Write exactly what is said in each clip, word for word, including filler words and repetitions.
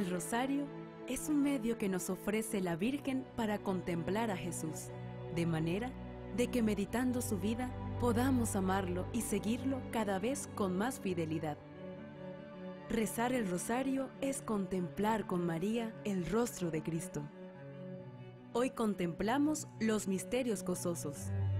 El rosario es un medio que nos ofrece la Virgen para contemplar a Jesús, de manera de que meditando su vida podamos amarlo y seguirlo cada vez con más fidelidad. Rezar el rosario es contemplar con María el rostro de Cristo. Hoy contemplamos los misterios gozosos.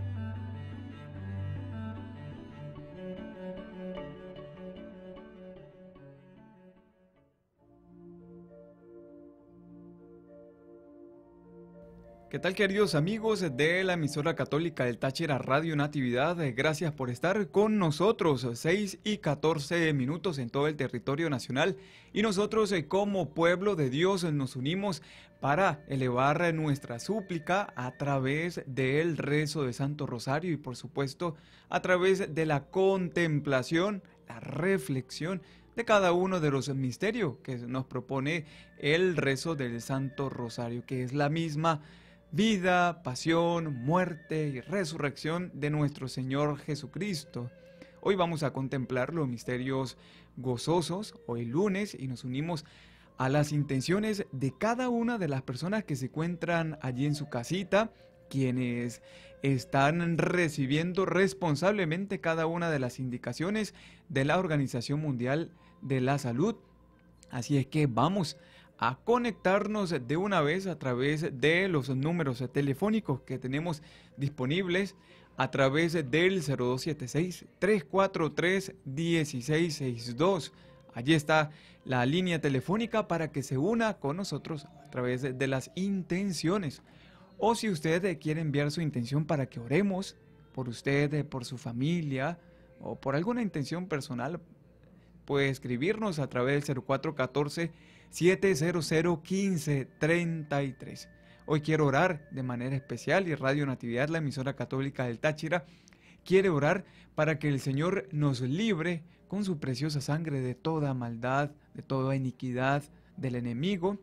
¿Qué tal, queridos amigos de la emisora católica del Táchira Radio Natividad? Gracias por estar con nosotros, seis y catorce minutos en todo el territorio nacional. Y nosotros como pueblo de Dios nos unimos para elevar nuestra súplica a través del rezo de Santo Rosario y por supuesto a través de la contemplación, la reflexión de cada uno de los misterios que nos propone el rezo del Santo Rosario, que es la misma vida, pasión, muerte y resurrección de nuestro Señor Jesucristo. Hoy vamos a contemplar los misterios gozosos, hoy lunes, y nos unimos a las intenciones de cada una de las personas que se encuentran allí en su casita, quienes están recibiendo responsablemente cada una de las indicaciones de la Organización Mundial de la Salud. Así es que vamos a conectarnos de una vez a través de los números telefónicos que tenemos disponibles a través del cero dos siete seis, tres cuatro tres, uno seis seis dos. Allí está la línea telefónica para que se una con nosotros a través de las intenciones. O si usted quiere enviar su intención para que oremos por usted, por su familia o por alguna intención personal, puede escribirnos a través del cero cuatro uno cuatro, siete cero cero, uno cinco tres tres. Hoy quiero orar de manera especial y Radio Natividad, la emisora católica del Táchira, quiere orar para que el Señor nos libre con su preciosa sangre de toda maldad, de toda iniquidad del enemigo,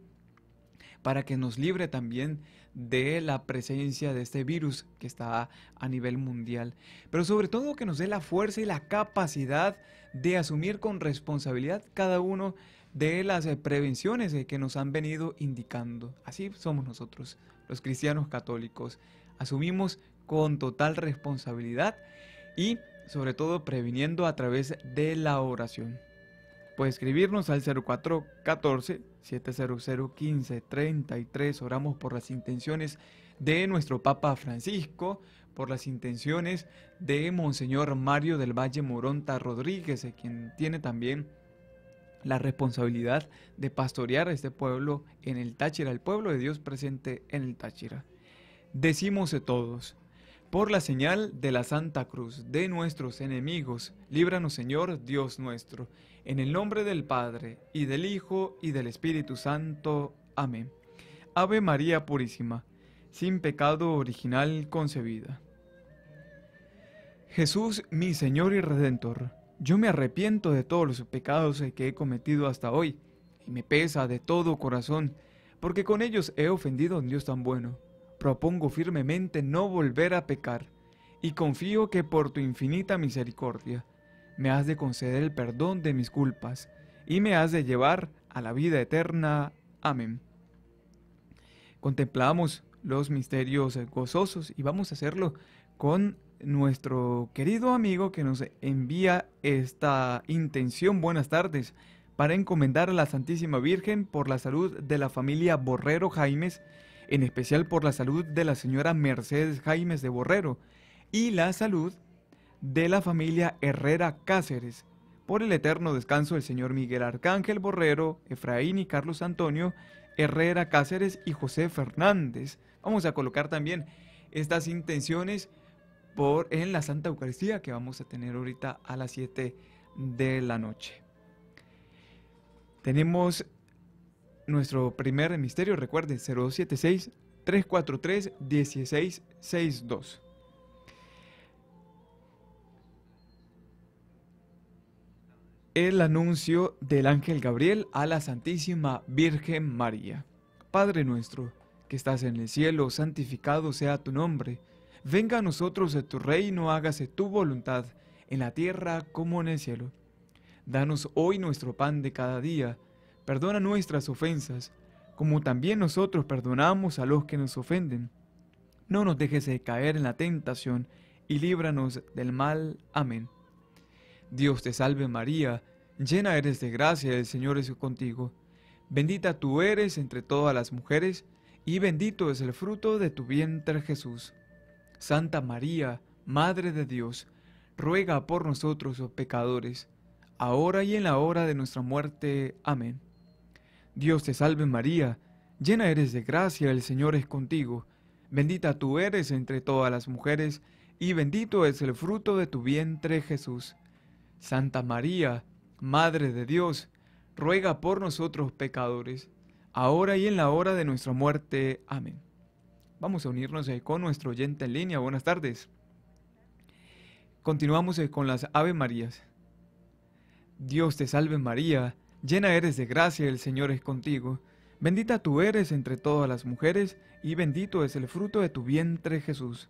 para que nos libre también de la presencia de este virus que está a nivel mundial, pero sobre todo que nos dé la fuerza y la capacidad de asumir con responsabilidad cada uno de las prevenciones que nos han venido indicando. Así somos nosotros, los cristianos católicos, asumimos con total responsabilidad y sobre todo previniendo a través de la oración. Puede escribirnos al cero cuatro uno cuatro, siete cero cero, uno cinco tres tres. Oramos por las intenciones de nuestro Papa Francisco, por las intenciones de Monseñor Mario del Valle Moronta Rodríguez, quien tiene también la responsabilidad de pastorear a este pueblo en el Táchira, el pueblo de Dios presente en el Táchira. Decimos todos: por la señal de la Santa Cruz de nuestros enemigos, líbranos, Señor Dios nuestro, en el nombre del Padre, y del Hijo, y del Espíritu Santo. Amén. Ave María Purísima, sin pecado original concebida. Jesús, mi Señor y Redentor, yo me arrepiento de todos los pecados que he cometido hasta hoy, y me pesa de todo corazón, porque con ellos he ofendido a un Dios tan bueno. Propongo firmemente no volver a pecar, y confío que por tu infinita misericordia me has de conceder el perdón de mis culpas, y me has de llevar a la vida eterna. Amén. Contemplamos los misterios gozosos y vamos a hacerlo con nuestro querido amigo que nos envía esta intención. Buenas tardes. Para encomendar a la Santísima Virgen por la salud de la familia Borrero Jaimes, en especial por la salud de la señora Mercedes Jaimes de Borrero y la salud de la familia Herrera Cáceres, por el eterno descanso del señor Miguel Arcángel Borrero, Efraín y Carlos Antonio Herrera Cáceres y José Fernández. Vamos a colocar también estas intenciones por en la Santa Eucaristía que vamos a tener ahorita a las siete de la noche. Tenemos nuestro primer misterio, recuerden, cero dos siete seis, tres cuatro tres, uno seis seis dos. El anuncio del ángel Gabriel a la Santísima Virgen María. Padre nuestro, que estás en el cielo, santificado sea tu nombre. Venga a nosotros de tu reino, hágase tu voluntad, en la tierra como en el cielo. Danos hoy nuestro pan de cada día. perdona nuestras ofensas, como también nosotros perdonamos a los que nos ofenden. No nos dejes de caer en la tentación, y líbranos del mal. Amén. Dios te salve María, llena eres de gracia, el Señor es contigo. Bendita tú eres entre todas las mujeres, y bendito es el fruto de tu vientre Jesús. Santa María, Madre de Dios, ruega por nosotros los pecadores, ahora y en la hora de nuestra muerte. Amén. Dios te salve María, llena eres de gracia, el Señor es contigo. Bendita tú eres entre todas las mujeres, y bendito es el fruto de tu vientre Jesús. Santa María, Madre de Dios, ruega por nosotros pecadores, ahora y en la hora de nuestra muerte. Amén. Vamos a unirnos con nuestro oyente en línea. Buenas tardes. Continuamos con las Ave Marías. Dios te salve María, llena eres de gracia, el Señor es contigo. Bendita tú eres entre todas las mujeres, y bendito es el fruto de tu vientre Jesús.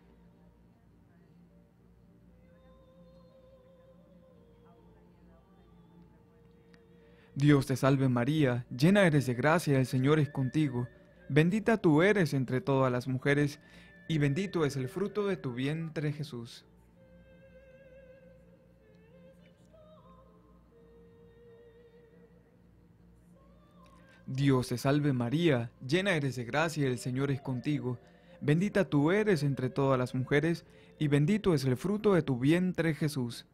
Dios te salve María, llena eres de gracia, el Señor es contigo. Bendita tú eres entre todas las mujeres, y bendito es el fruto de tu vientre Jesús. Dios te salve María, llena eres de gracia, el Señor es contigo. Bendita tú eres entre todas las mujeres, y bendito es el fruto de tu vientre Jesús.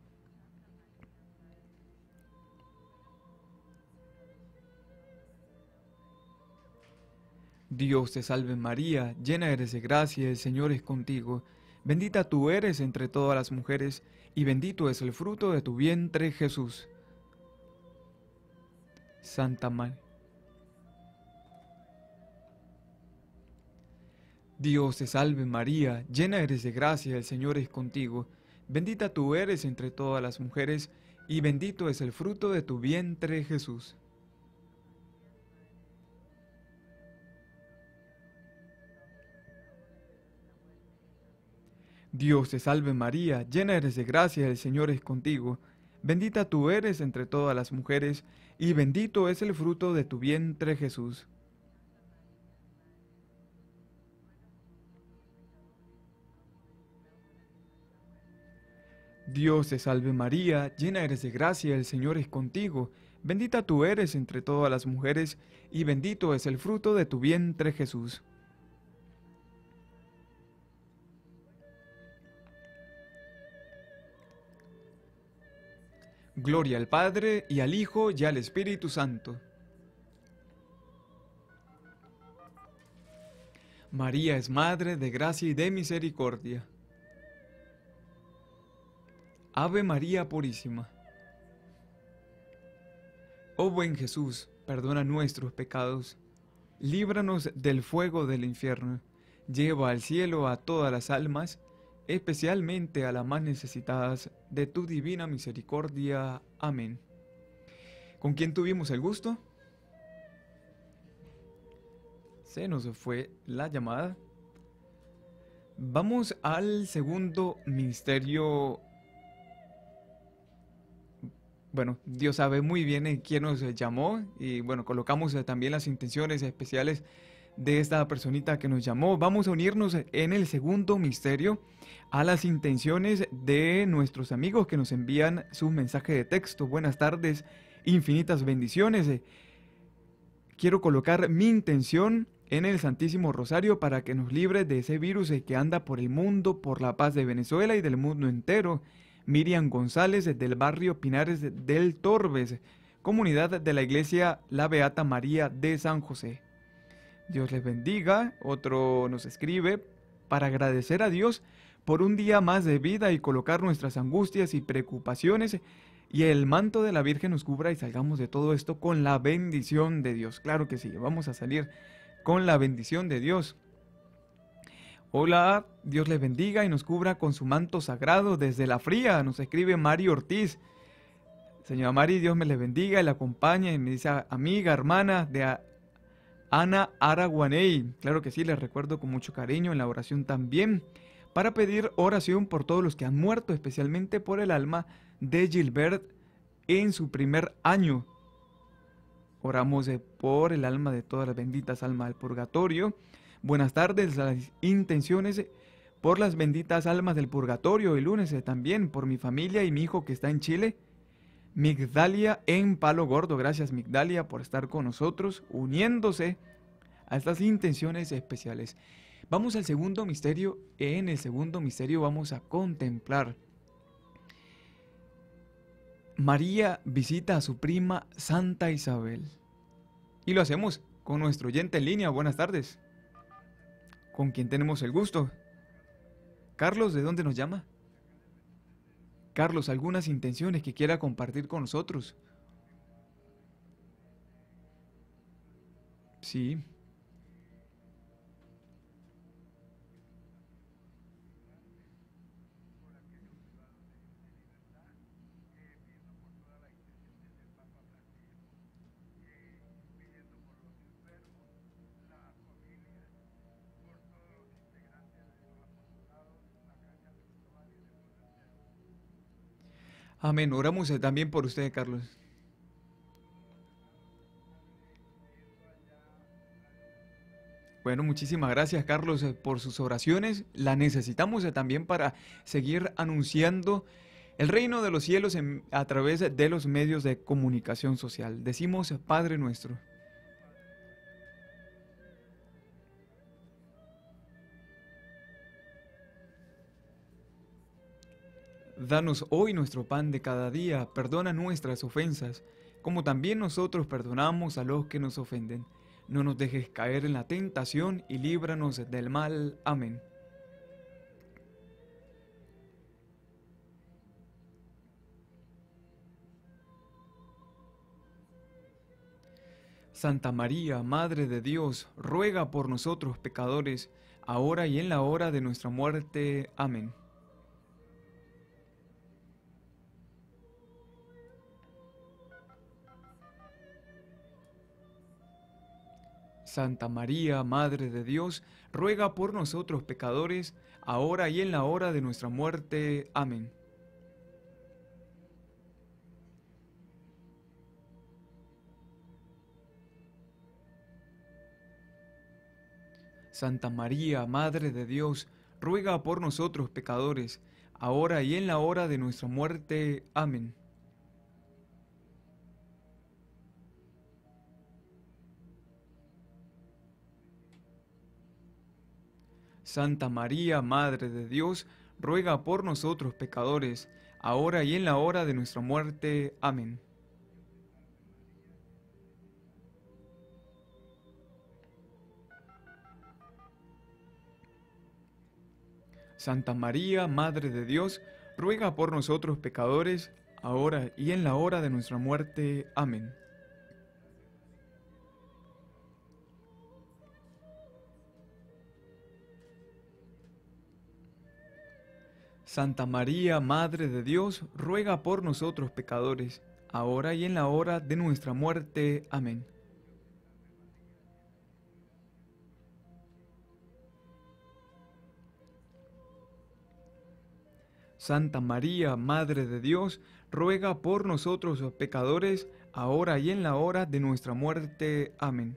Dios te salve María, llena eres de gracia, el Señor es contigo. Bendita tú eres entre todas las mujeres, y bendito es el fruto de tu vientre Jesús. Santa María. Dios te salve María, llena eres de gracia, el Señor es contigo. Bendita tú eres entre todas las mujeres, y bendito es el fruto de tu vientre Jesús. Dios te salve María, llena eres de gracia, el Señor es contigo. Bendita tú eres entre todas las mujeres, y bendito es el fruto de tu vientre Jesús. Dios te salve María, llena eres de gracia, el Señor es contigo. Bendita tú eres entre todas las mujeres, y bendito es el fruto de tu vientre Jesús. Gloria al Padre, y al Hijo, y al Espíritu Santo. María es Madre de gracia y de misericordia. Ave María Purísima. Oh buen Jesús, perdona nuestros pecados, líbranos del fuego del infierno, lleva al cielo a todas las almas, especialmente a las más necesitadas de tu divina misericordia. Amén. ¿Con quién tuvimos el gusto? Se nos fue la llamada. Vamos al segundo misterio. Bueno, Dios sabe muy bien quién nos llamó, y bueno, colocamos también las intenciones especiales de esta personita que nos llamó. Vamos a unirnos en el segundo misterio a las intenciones de nuestros amigos que nos envían su mensaje de texto. Buenas tardes, infinitas bendiciones. Quiero colocar mi intención en el Santísimo Rosario para que nos libre de ese virus que anda por el mundo, por la paz de Venezuela y del mundo entero. Miriam González, del barrio Pinares del Torbes, comunidad de la iglesia La Beata María de San José. Dios les bendiga. Otro nos escribe: para agradecer a Dios por un día más de vida y colocar nuestras angustias y preocupaciones, y el manto de la Virgen nos cubra y salgamos de todo esto con la bendición de Dios. Claro que sí, vamos a salir con la bendición de Dios. Hola, Dios les bendiga y nos cubra con su manto sagrado desde la fría. Nos escribe Mari Ortiz. Señora Mari, Dios me le bendiga y la acompañe. Y me dice amiga, hermana de Ana Araguaney. Claro que sí, les recuerdo con mucho cariño en la oración también, para pedir oración por todos los que han muerto, especialmente por el alma de Gilbert en su primer año. Oramos eh, por el alma de todas las benditas almas del purgatorio. Buenas tardes, las intenciones eh, por las benditas almas del purgatorio. El lunes eh, también por mi familia y mi hijo que está en Chile. Migdalia en Palo Gordo. Gracias, Migdalia, por estar con nosotros, uniéndose a estas intenciones especiales. Vamos al segundo misterio. En el segundo misterio vamos a contemplar. María visita a su prima Santa Isabel. Y lo hacemos con nuestro oyente en línea. Buenas tardes. ¿Con quién tenemos el gusto? Carlos, ¿de dónde nos llama? Carlos, ¿algunas intenciones que quiera compartir con nosotros? Sí. Amén. Oramos eh, también por usted, Carlos. Bueno, muchísimas gracias, Carlos, eh, por sus oraciones. La necesitamos eh, también para seguir anunciando el reino de los cielos en- a través de los medios de comunicación social. Decimos, eh, Padre nuestro. Danos hoy nuestro pan de cada día, perdona nuestras ofensas, como también nosotros perdonamos a los que nos ofenden. No nos dejes caer en la tentación y líbranos del mal. Amén. Santa María, Madre de Dios, ruega por nosotros pecadores, ahora y en la hora de nuestra muerte. Amén. Santa María, Madre de Dios, ruega por nosotros pecadores, ahora y en la hora de nuestra muerte. Amén. Santa María, Madre de Dios, ruega por nosotros pecadores, ahora y en la hora de nuestra muerte. Amén. Santa María, Madre de Dios, ruega por nosotros pecadores, ahora y en la hora de nuestra muerte. Amén. Santa María, Madre de Dios, ruega por nosotros pecadores, ahora y en la hora de nuestra muerte. Amén. Santa María, Madre de Dios, ruega por nosotros pecadores, ahora y en la hora de nuestra muerte. Amén. Santa María, Madre de Dios, ruega por nosotros pecadores, ahora y en la hora de nuestra muerte. Amén.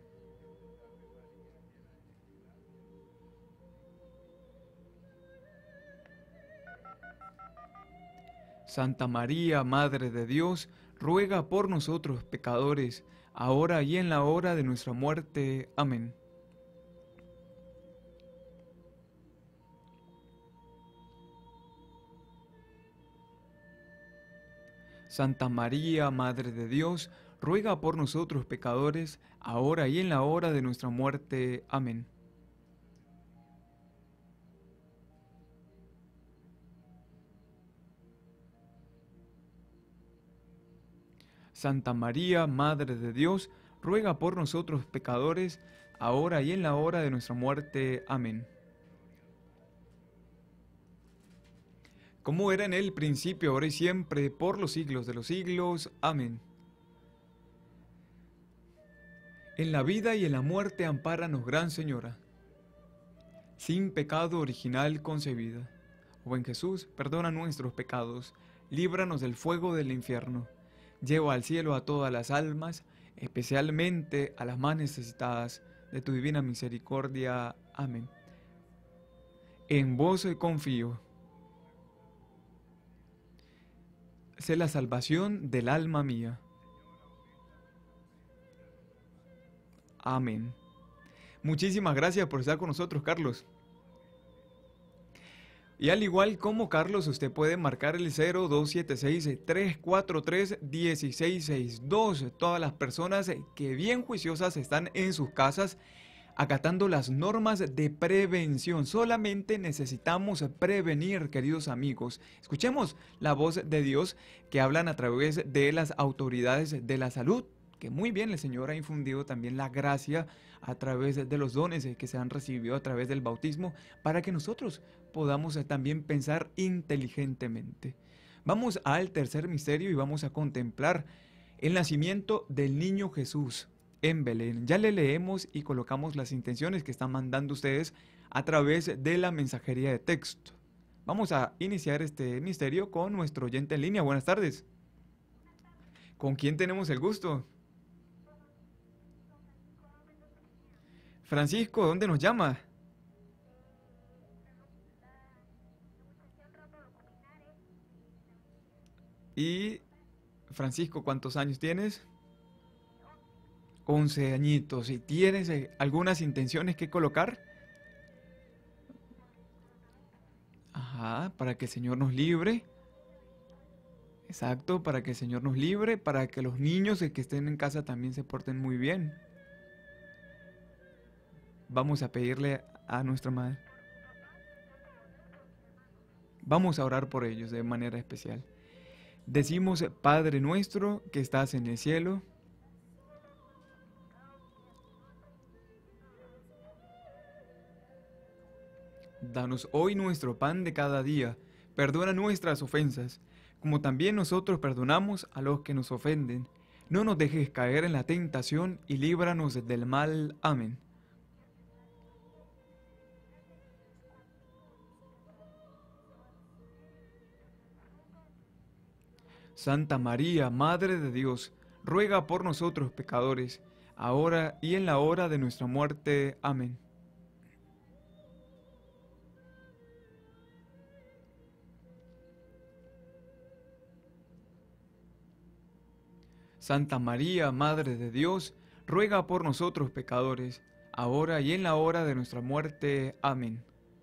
Santa María, Madre de Dios, ruega por nosotros pecadores, ahora y en la hora de nuestra muerte. Amén. Santa María, Madre de Dios, ruega por nosotros pecadores, ahora y en la hora de nuestra muerte. Amén. Santa María, Madre de Dios, ruega por nosotros pecadores, ahora y en la hora de nuestra muerte. Amén. Como era en el principio, ahora y siempre, por los siglos de los siglos. Amén. En la vida y en la muerte, ampáranos, Gran Señora. Sin pecado original concebida. Oh buen Jesús, perdona nuestros pecados, líbranos del fuego del infierno. Lleva al cielo a todas las almas, especialmente a las más necesitadas de tu divina misericordia. Amén. En vos confío. Sé la salvación del alma mía. Amén. Muchísimas gracias por estar con nosotros, Carlos. Y al igual como Carlos, usted puede marcar el cero dos siete seis, tres cuatro tres, uno seis seis dos. Todas las personas que bien juiciosas están en sus casas acatando las normas de prevención. Solamente necesitamos prevenir, queridos amigos. Escuchemos la voz de Dios que hablan a través de las autoridades de la salud, que muy bien el Señor ha infundido también la gracia a través de los dones que se han recibido a través del bautismo, para que nosotros podamos también pensar inteligentemente. Vamos al tercer misterio y vamos a contemplar el nacimiento del niño Jesús en Belén. Ya le leemos y colocamos las intenciones que están mandando ustedes a través de la mensajería de texto. Vamos a iniciar este misterio con nuestro oyente en línea. Buenas tardes. ¿Con quién tenemos el gusto? Francisco, ¿dónde nos llama? Y Francisco, ¿cuántos años tienes? once añitos. ¿Y tienes eh, algunas intenciones que colocar? Ajá, para que el Señor nos libre. Exacto, para que el Señor nos libre, para que los niños que estén en casa también se porten muy bien. Vamos a pedirle a nuestra madre. Vamos a orar por ellos de manera especial. Decimos, Padre nuestro que estás en el cielo. Danos hoy nuestro pan de cada día. Perdona nuestras ofensas, como también nosotros perdonamos a los que nos ofenden. No nos dejes caer en la tentación y líbranos del mal. Amén. Santa María, Madre de Dios, ruega por nosotros pecadores, ahora y en la hora de nuestra muerte. Amén. Santa María, Madre de Dios, ruega por nosotros pecadores, ahora y en la hora de nuestra muerte. Amén.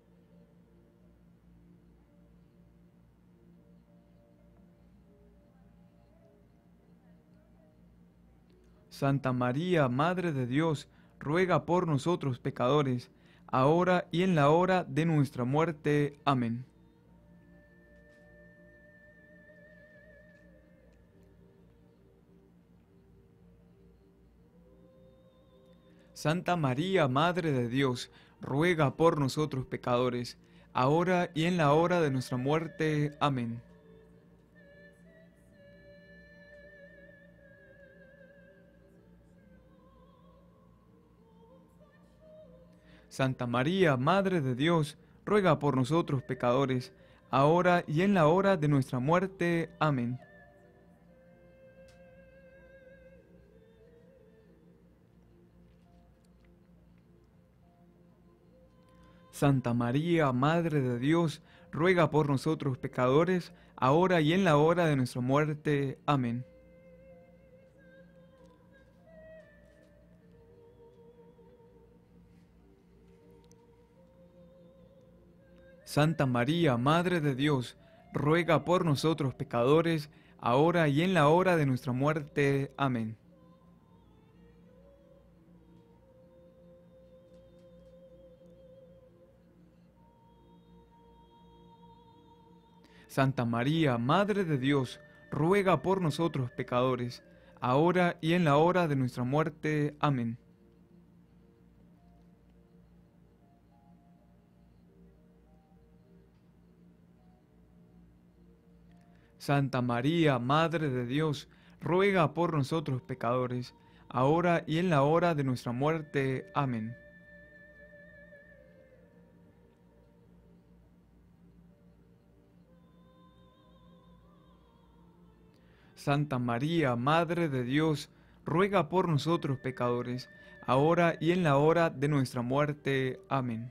Santa María, Madre de Dios, ruega por nosotros pecadores, ahora y en la hora de nuestra muerte. Amén. Santa María, Madre de Dios, ruega por nosotros pecadores, ahora y en la hora de nuestra muerte. Amén. Santa María, Madre de Dios, ruega por nosotros pecadores, ahora y en la hora de nuestra muerte. Amén. Santa María, Madre de Dios, ruega por nosotros pecadores, ahora y en la hora de nuestra muerte. Amén. Santa María, Madre de Dios, ruega por nosotros pecadores, ahora y en la hora de nuestra muerte. Amén. Santa María, Madre de Dios, ruega por nosotros pecadores, ahora y en la hora de nuestra muerte. Amén. Santa María, Madre de Dios, ruega por nosotros pecadores, ahora y en la hora de nuestra muerte. Amén. Santa María, Madre de Dios, ruega por nosotros pecadores, ahora y en la hora de nuestra muerte. Amén.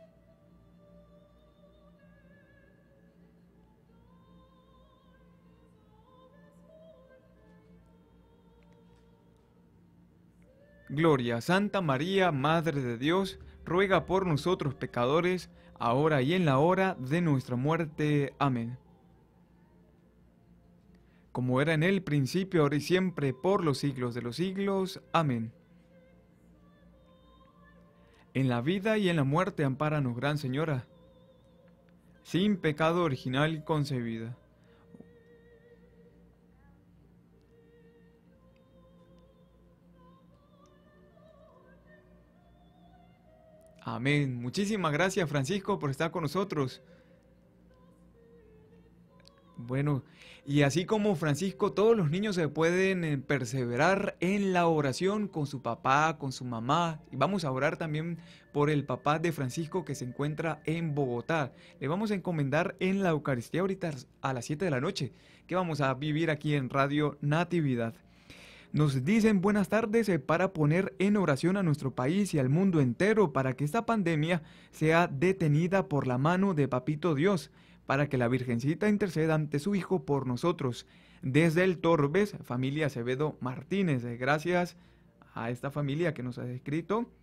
Gloria, Santa María, Madre de Dios, ruega por nosotros pecadores, ahora y en la hora de nuestra muerte. Amén. Como era en el principio, ahora y siempre, por los siglos de los siglos. Amén. En la vida y en la muerte, ampáranos, Gran Señora, sin pecado original concebida. Amén. Muchísimas gracias, Francisco, por estar con nosotros. Bueno, y así como Francisco, todos los niños se pueden eh, perseverar en la oración con su papá, con su mamá. Y vamos a orar también por el papá de Francisco que se encuentra en Bogotá. Le vamos a encomendar en la Eucaristía ahorita a las siete de la noche, que vamos a vivir aquí en Radio Natividad. Nos dicen buenas tardes eh, para poner en oración a nuestro país y al mundo entero para que esta pandemia sea detenida por la mano de Papito Dios, para que la Virgencita interceda ante su Hijo por nosotros. Desde el Torbes, familia Acevedo Martínez. Eh, gracias a esta familia que nos ha escrito.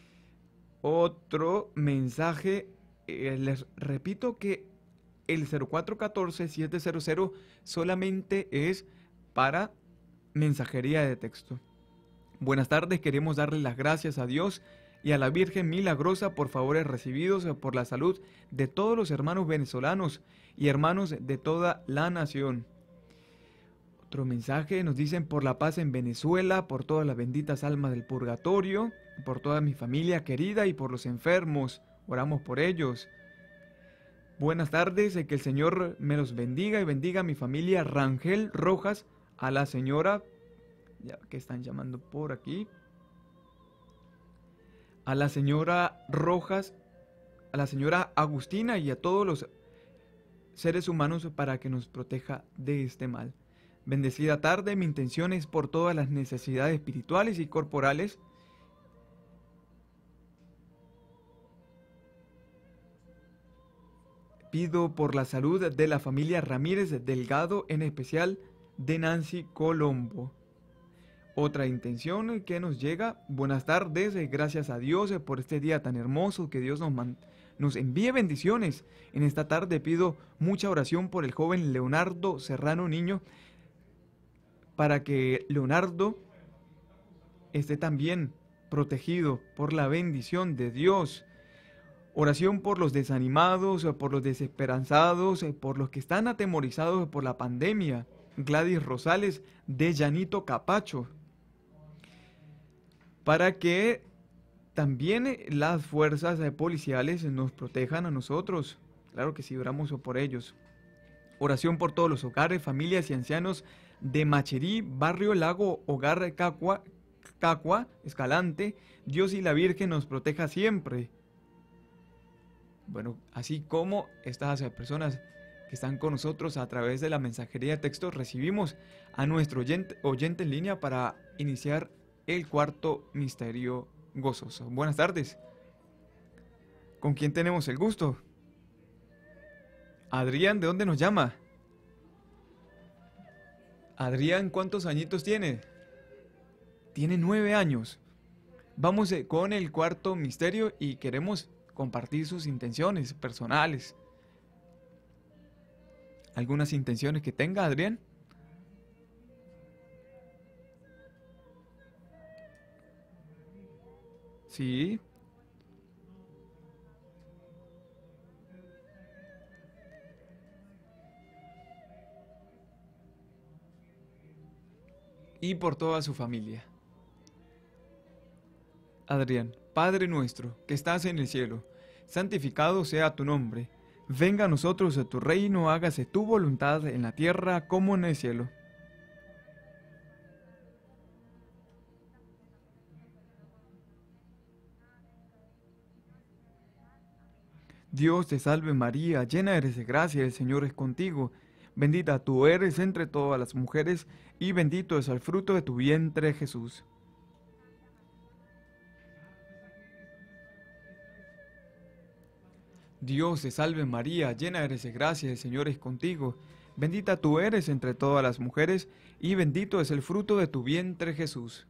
Otro mensaje, eh, les repito que el cero cuatro uno cuatro, siete cero cero solamente es para mensajería de texto. Buenas tardes, queremos darle las gracias a Dios y a la Virgen Milagrosa por favores recibidos, por la salud de todos los hermanos venezolanos y hermanos de toda la nación. Otro mensaje, nos dicen por la paz en Venezuela, por todas las benditas almas del purgatorio, por toda mi familia querida y por los enfermos, oramos por ellos. Buenas tardes, que el Señor me los bendiga y bendiga a mi familia Rangel Rojas, a la señora, ya que están llamando por aquí, a la señora Rojas, a la señora Agustina y a todos los seres humanos para que nos proteja de este mal. Bendecida tarde, mi intención es por todas las necesidades espirituales y corporales. Pido por la salud de la familia Ramírez Delgado, en especial de Nancy Colombo. Otra intención que nos llega, buenas tardes, gracias a Dios por este día tan hermoso, que Dios nos, man, nos envíe bendiciones. En esta tarde pido mucha oración por el joven Leonardo Serrano Niño, para que Leonardo esté también protegido por la bendición de Dios. Oración por los desanimados, por los desesperanzados, por los que están atemorizados por la pandemia. Gladys Rosales de Llanito Capacho, para que también las fuerzas policiales nos protejan a nosotros. Claro que sí, oramos por ellos. Oración por todos los hogares, familias y ancianos de Macherí, Barrio Lago, Hogar Cacua, Cacua, Escalante. Dios y la Virgen nos proteja siempre. Bueno, así como estas personas que están con nosotros a través de la mensajería de texto, recibimos a nuestro oyente, oyente en línea para iniciar el cuarto misterio gozoso. Buenas tardes. ¿Con quién tenemos el gusto? Adrián, ¿de dónde nos llama? Adrián, ¿cuántos añitos tiene? Tiene nueve años. Vamos con el cuarto misterio y queremos compartir sus intenciones personales. ¿Algunas intenciones que tenga, Adrián? Sí. Y por toda su familia. Adrián, Padre nuestro, que estás en el cielo, santificado sea tu nombre. Venga a nosotros de tu reino, hágase tu voluntad en la tierra como en el cielo. Dios te salve María, llena eres de gracia, el Señor es contigo. Bendita tú eres entre todas las mujeres, y bendito es el fruto de tu vientre, Jesús. Dios te salve María, llena eres de gracia, el Señor es contigo. Bendita tú eres entre todas las mujeres, y bendito es el fruto de tu vientre Jesús.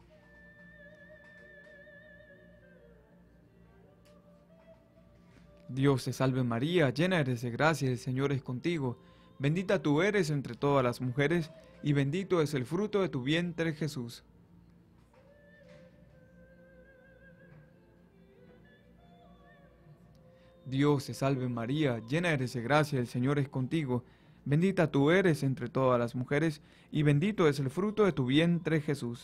Dios te salve María, llena eres de gracia, el Señor es contigo. Bendita tú eres entre todas las mujeres, y bendito es el fruto de tu vientre Jesús. Dios te salve María, llena eres de gracia, el Señor es contigo. Bendita tú eres entre todas las mujeres, y bendito es el fruto de tu vientre Jesús.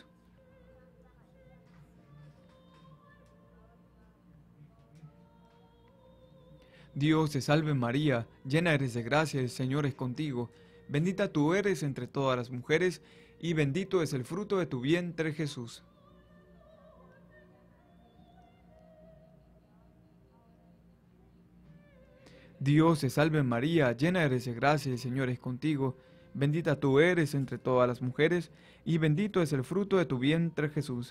Dios te salve María, llena eres de gracia, el Señor es contigo. Bendita tú eres entre todas las mujeres, y bendito es el fruto de tu vientre Jesús. Dios te salve María, llena eres de gracia, el Señor es contigo. Bendita tú eres entre todas las mujeres, y bendito es el fruto de tu vientre Jesús.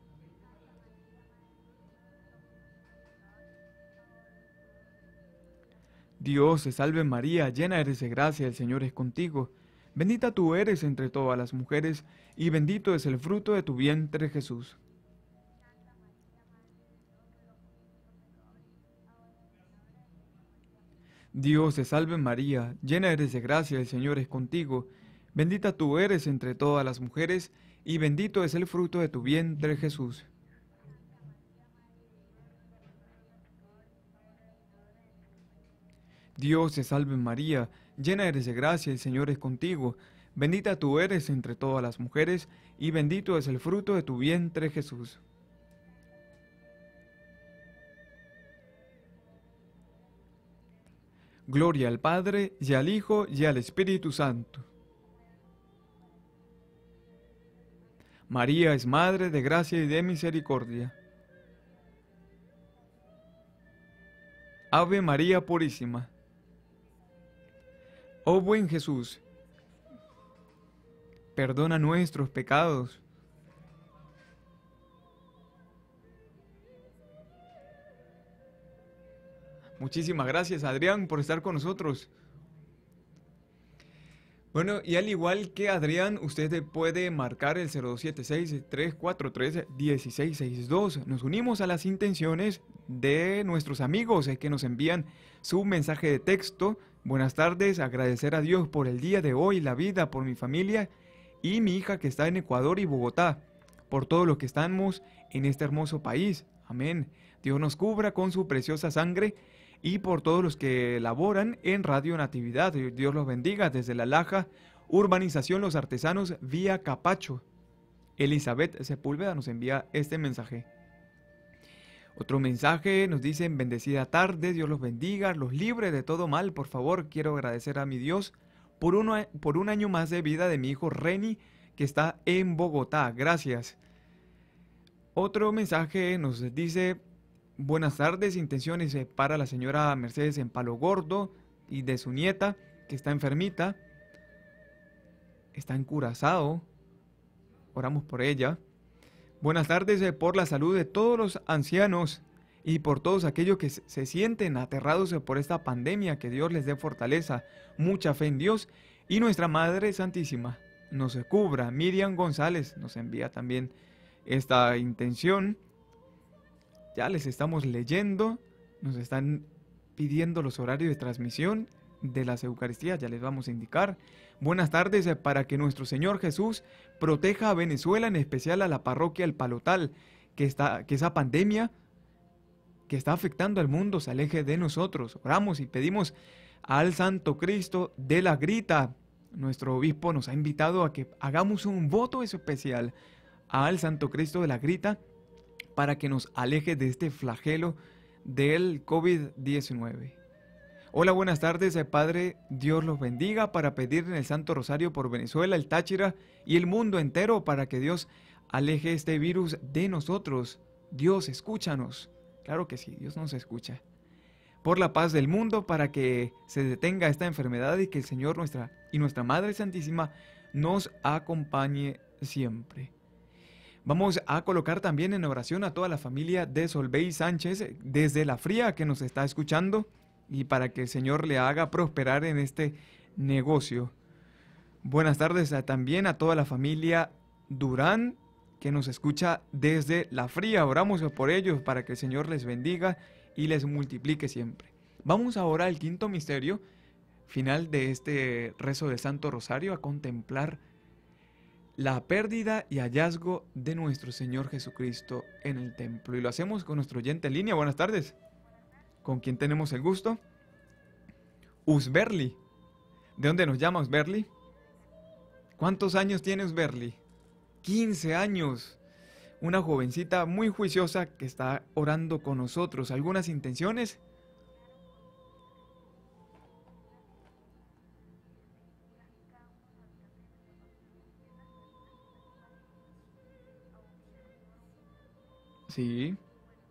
Dios te salve María, llena eres de gracia, el Señor es contigo. Bendita tú eres entre todas las mujeres, y bendito es el fruto de tu vientre Jesús. Dios te salve María, llena eres de gracia, el Señor es contigo. Bendita tú eres entre todas las mujeres, y bendito es el fruto de tu vientre Jesús. Dios te salve María, llena eres de gracia, el Señor es contigo. Bendita tú eres entre todas las mujeres, y bendito es el fruto de tu vientre Jesús. Gloria al Padre, y al Hijo, y al Espíritu Santo. María es Madre de gracia y de misericordia. Ave María Purísima. Oh buen Jesús, perdona nuestros pecados. Muchísimas gracias, Adrián, por estar con nosotros. Bueno, y al igual que Adrián, usted puede marcar el cero dos siete seis, tres cuatro tres, uno seis seis dos. Nos unimos a las intenciones de nuestros amigos eh, que nos envían su mensaje de texto. Buenas tardes, agradecer a Dios por el día de hoy, la vida, por mi familia y mi hija que está en Ecuador y Bogotá, por todo lo que estamos en este hermoso país. Amén. Dios nos cubra con su preciosa sangre, y por todos los que laboran en Radio Natividad. Dios los bendiga desde La Laja, Urbanización Los Artesanos, vía Capacho. Elizabeth Sepúlveda nos envía este mensaje. Otro mensaje nos dice: bendecida tarde, Dios los bendiga, los libre de todo mal. Por favor, quiero agradecer a mi Dios por, uno, por un año más de vida de mi hijo Reni, que está en Bogotá. Gracias. Otro mensaje nos dice: buenas tardes, intenciones para la señora Mercedes en Palo Gordo y de su nieta, que está enfermita, está en Curazao, oramos por ella. Buenas tardes por la salud de todos los ancianos y por todos aquellos que se sienten aterrados por esta pandemia, que Dios les dé fortaleza, mucha fe en Dios, y nuestra Madre Santísima nos cubra. Miriam González nos envía también esta intención. Ya les estamos leyendo, nos están pidiendo los horarios de transmisión de las Eucaristías, ya les vamos a indicar. Buenas tardes, para que nuestro Señor Jesús proteja a Venezuela, en especial a la parroquia El Palotal, que, está, que esa pandemia que está afectando al mundo se aleje de nosotros. Oramos y pedimos al Santo Cristo de la Grita. Nuestro obispo nos ha invitado a que hagamos un voto especial al Santo Cristo de la Grita, para que nos aleje de este flagelo del COVID diecinueve. Hola, buenas tardes, Padre, Dios los bendiga, para pedir en el Santo Rosario por Venezuela, el Táchira y el mundo entero, para que Dios aleje este virus de nosotros. Dios, escúchanos. Claro que sí, Dios nos escucha. Por la paz del mundo, para que se detenga esta enfermedad y que el Señor nuestra y nuestra Madre Santísima nos acompañe siempre. Vamos a colocar también en oración a toda la familia de Solveig Sánchez desde La Fría que nos está escuchando y para que el Señor le haga prosperar en este negocio. Buenas tardes a, también a toda la familia Durán que nos escucha desde La Fría. Oramos por ellos para que el Señor les bendiga y les multiplique siempre. Vamos ahora al quinto misterio, final de este rezo del Santo Rosario, a contemplar la pérdida y hallazgo de nuestro Señor Jesucristo en el templo. Y lo hacemos con nuestro oyente en línea. Buenas tardes. ¿Con quién tenemos el gusto? Usberli. ¿De dónde nos llama Usberli? ¿Cuántos años tiene Usberli? quince años. Una jovencita muy juiciosa que está orando con nosotros. ¿Algunas intenciones? Sí.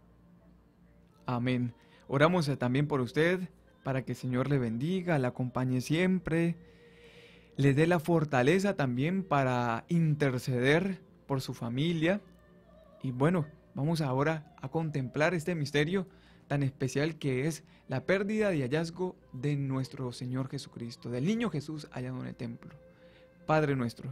Amén. Oramos también por usted, para que el Señor le bendiga, le acompañe siempre, le dé la fortaleza también para interceder por su familia. Y bueno, vamos ahora a contemplar este misterio tan especial que es la pérdida y hallazgo de nuestro Señor Jesucristo, del niño Jesús hallado en el templo. Padre nuestro.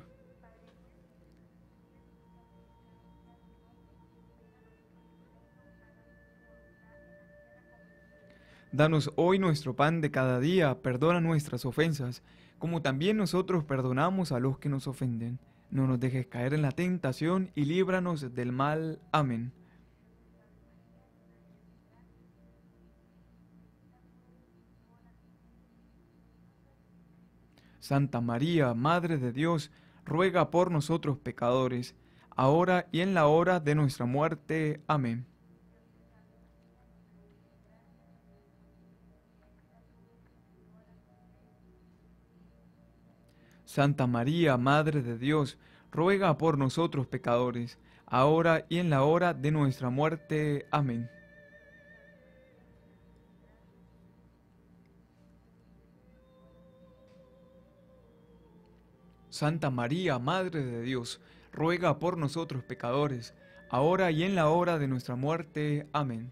Danos hoy nuestro pan de cada día, perdona nuestras ofensas, como también nosotros perdonamos a los que nos ofenden. No nos dejes caer en la tentación y líbranos del mal. Amén. Santa María, Madre de Dios, ruega por nosotros pecadores, ahora y en la hora de nuestra muerte. Amén. Santa María, Madre de Dios, ruega por nosotros pecadores, ahora y en la hora de nuestra muerte. Amén. Santa María, Madre de Dios, ruega por nosotros pecadores, ahora y en la hora de nuestra muerte. Amén.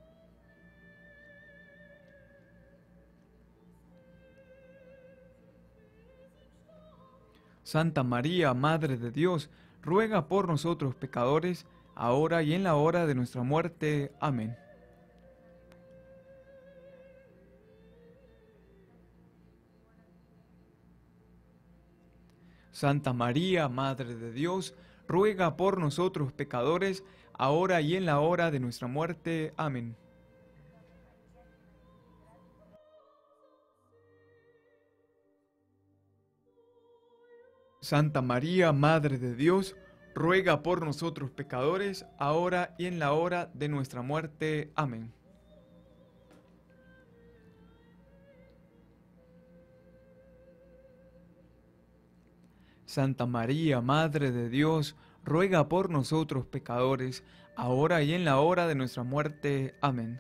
Santa María, Madre de Dios, ruega por nosotros pecadores, ahora y en la hora de nuestra muerte. Amén. Santa María, Madre de Dios, ruega por nosotros pecadores, ahora y en la hora de nuestra muerte. Amén. Santa María, Madre de Dios, ruega por nosotros pecadores, ahora y en la hora de nuestra muerte. Amén. Santa María, Madre de Dios, ruega por nosotros pecadores, ahora y en la hora de nuestra muerte. Amén.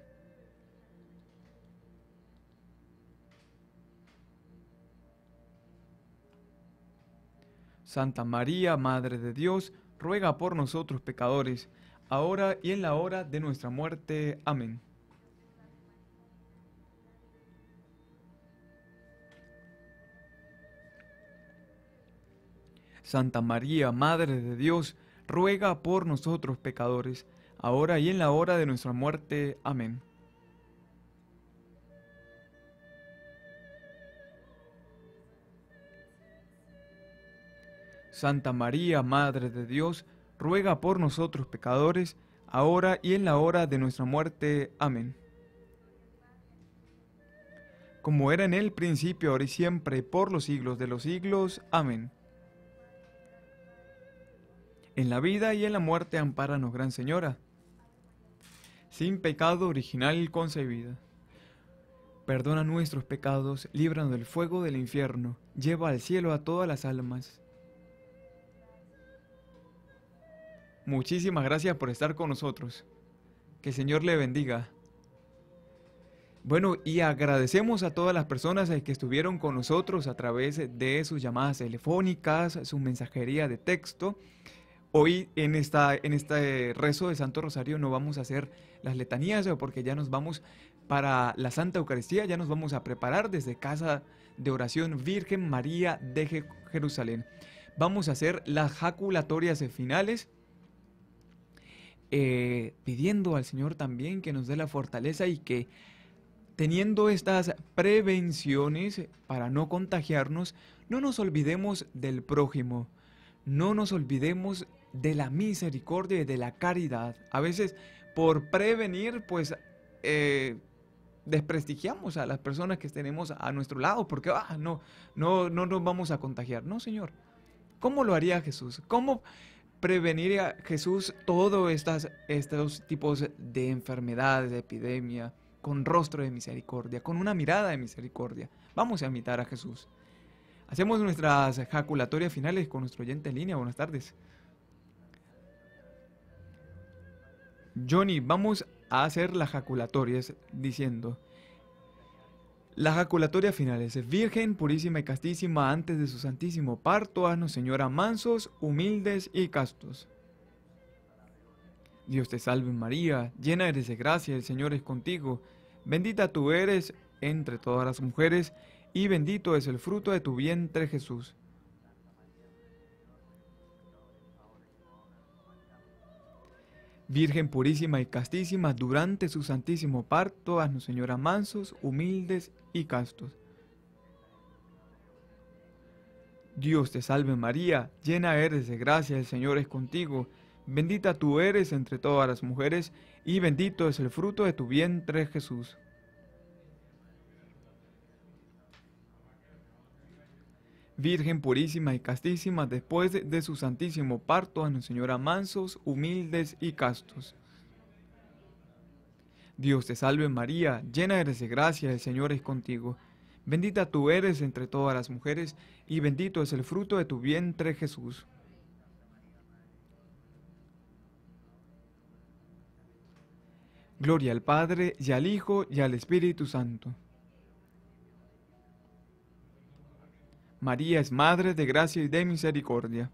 Santa María, Madre de Dios, ruega por nosotros pecadores, ahora y en la hora de nuestra muerte. Amén. Santa María, Madre de Dios, ruega por nosotros pecadores, ahora y en la hora de nuestra muerte. Amén. Santa María, Madre de Dios, ruega por nosotros pecadores, ahora y en la hora de nuestra muerte. Amén. Como era en el principio, ahora y siempre, por los siglos de los siglos. Amén. En la vida y en la muerte, ampáranos, Gran Señora. Sin pecado original concebida. Perdona nuestros pecados, líbranos del fuego del infierno, lleva al cielo a todas las almas. Muchísimas gracias por estar con nosotros. Que el Señor le bendiga. Bueno, y agradecemos a todas las personas que estuvieron con nosotros a través de sus llamadas telefónicas, su mensajería de texto. Hoy en, esta, en este rezo de Santo Rosario no vamos a hacer las letanías porque ya nos vamos para la Santa Eucaristía, ya nos vamos a preparar desde casa de oración Virgen María de Jerusalén. Vamos a hacer las jaculatorias finales, eh, pidiendo al Señor también que nos dé la fortaleza y que teniendo estas prevenciones para no contagiarnos, no nos olvidemos del prójimo, no nos olvidemos de la misericordia y de la caridad. A veces por prevenir, pues eh, desprestigiamos a las personas que tenemos a nuestro lado, porque ah, no, no, no nos vamos a contagiar. No, Señor. ¿Cómo lo haría Jesús? ¿Cómo preveniría Jesús todos estas, estos tipos de enfermedades, de epidemia, con rostro de misericordia, con una mirada de misericordia? Vamos a imitar a Jesús. Hacemos nuestras jaculatorias finales con nuestro oyente en línea. Buenas tardes. Johnny, vamos a hacer las jaculatorias diciendo: las jaculatorias finales. Virgen purísima y castísima, antes de su santísimo parto, haznos, Señora, mansos, humildes y castos. Dios te salve María, llena eres de gracia, el Señor es contigo. Bendita tú eres entre todas las mujeres, y bendito es el fruto de tu vientre, Jesús. Virgen purísima y castísima, durante su santísimo parto, haznos, Señora, mansos, humildes y castos. Dios te salve María, llena eres de gracia, el Señor es contigo. Bendita tú eres entre todas las mujeres, y bendito es el fruto de tu vientre, Jesús. Virgen purísima y castísima, después de, de su santísimo parto, haznos, Señora, mansos, humildes y castos. Dios te salve María, llena eres de gracia, el Señor es contigo. Bendita tú eres entre todas las mujeres, y bendito es el fruto de tu vientre, Jesús. Gloria al Padre, y al Hijo, y al Espíritu Santo. María es Madre de gracia y de misericordia.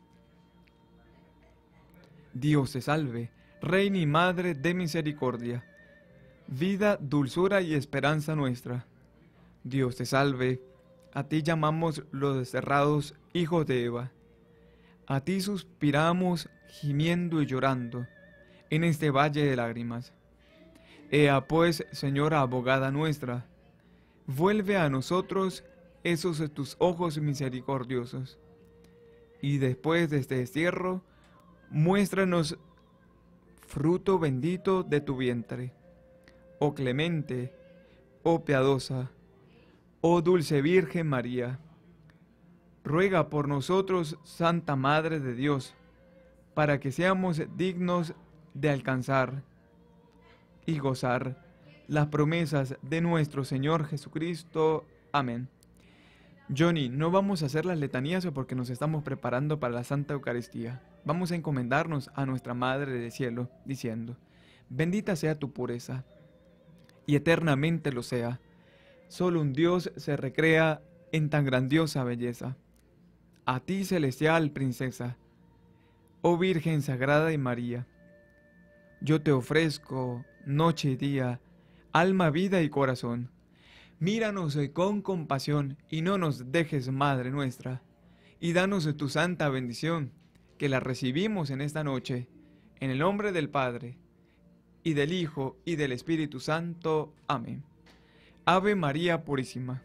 Dios te salve, Reina y Madre de misericordia, vida, dulzura y esperanza nuestra. Dios te salve, a ti llamamos los desterrados hijos de Eva. A ti suspiramos, gimiendo y llorando, en este valle de lágrimas. Ea pues, Señora abogada nuestra, vuelve a nosotros esos tus ojos misericordiosos, y después de este destierro, muéstranos fruto bendito de tu vientre. Oh clemente, oh piadosa, oh dulce Virgen María, ruega por nosotros, Santa Madre de Dios, para que seamos dignos de alcanzar y gozar las promesas de nuestro Señor Jesucristo. Amén. Johnny, no vamos a hacer las letanías porque nos estamos preparando para la Santa Eucaristía. Vamos a encomendarnos a nuestra Madre del Cielo, diciendo: bendita sea tu pureza, y eternamente lo sea. Solo un Dios se recrea en tan grandiosa belleza. A ti, celestial princesa, oh Virgen sagrada y María, yo te ofrezco noche y día, alma, vida y corazón. Míranos con compasión y no nos dejes, Madre nuestra, y danos tu santa bendición, que la recibimos en esta noche, en el nombre del Padre, y del Hijo, y del Espíritu Santo. Amén. Ave María Purísima.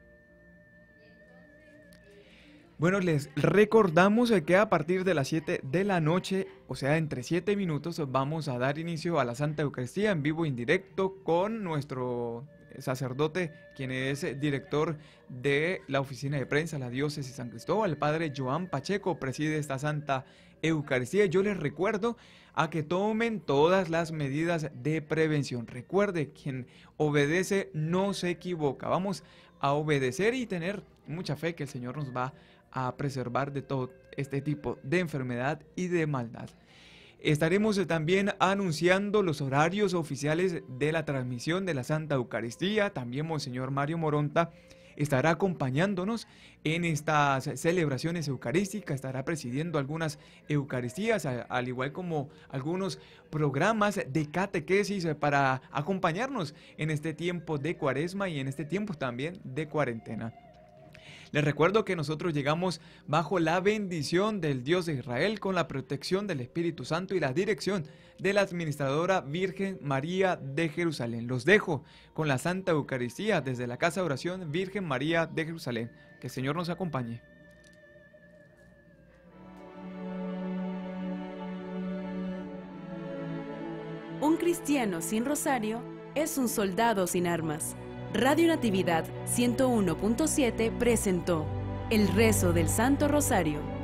Bueno, les recordamos que a partir de las siete de la noche, o sea, entre siete minutos, vamos a dar inicio a la Santa Eucaristía en vivo e indirecto con nuestro sacerdote, quien es director de la oficina de prensa, la diócesis de San Cristóbal, el padre Joan Pacheco, preside esta Santa Eucaristía. Yo les recuerdo a que tomen todas las medidas de prevención. Recuerde, quien obedece no se equivoca. Vamos a obedecer y tener mucha fe que el Señor nos va a preservar de todo este tipo de enfermedad y de maldad. Estaremos también anunciando los horarios oficiales de la transmisión de la Santa Eucaristía. También Monseñor Mario Moronta estará acompañándonos en estas celebraciones eucarísticas, estará presidiendo algunas eucaristías, al igual como algunos programas de catequesis para acompañarnos en este tiempo de Cuaresma y en este tiempo también de cuarentena. Les recuerdo que nosotros llegamos bajo la bendición del Dios de Israel, con la protección del Espíritu Santo y la dirección de la Administradora Virgen María de Jerusalén. Los dejo con la Santa Eucaristía desde la Casa de Oración Virgen María de Jerusalén. Que el Señor nos acompañe. Un cristiano sin rosario es un soldado sin armas. Radio Natividad ciento uno punto siete presentó el rezo del Santo Rosario.